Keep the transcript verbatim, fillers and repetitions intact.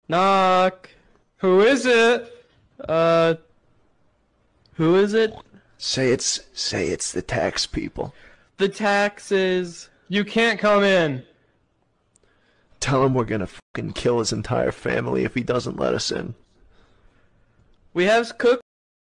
Knock. Who is it? Uh, who is it? Say it's say it's the tax people. The taxes. You can't come in. Tell him we're gonna fucking kill his entire family if he doesn't let us in. We have cook.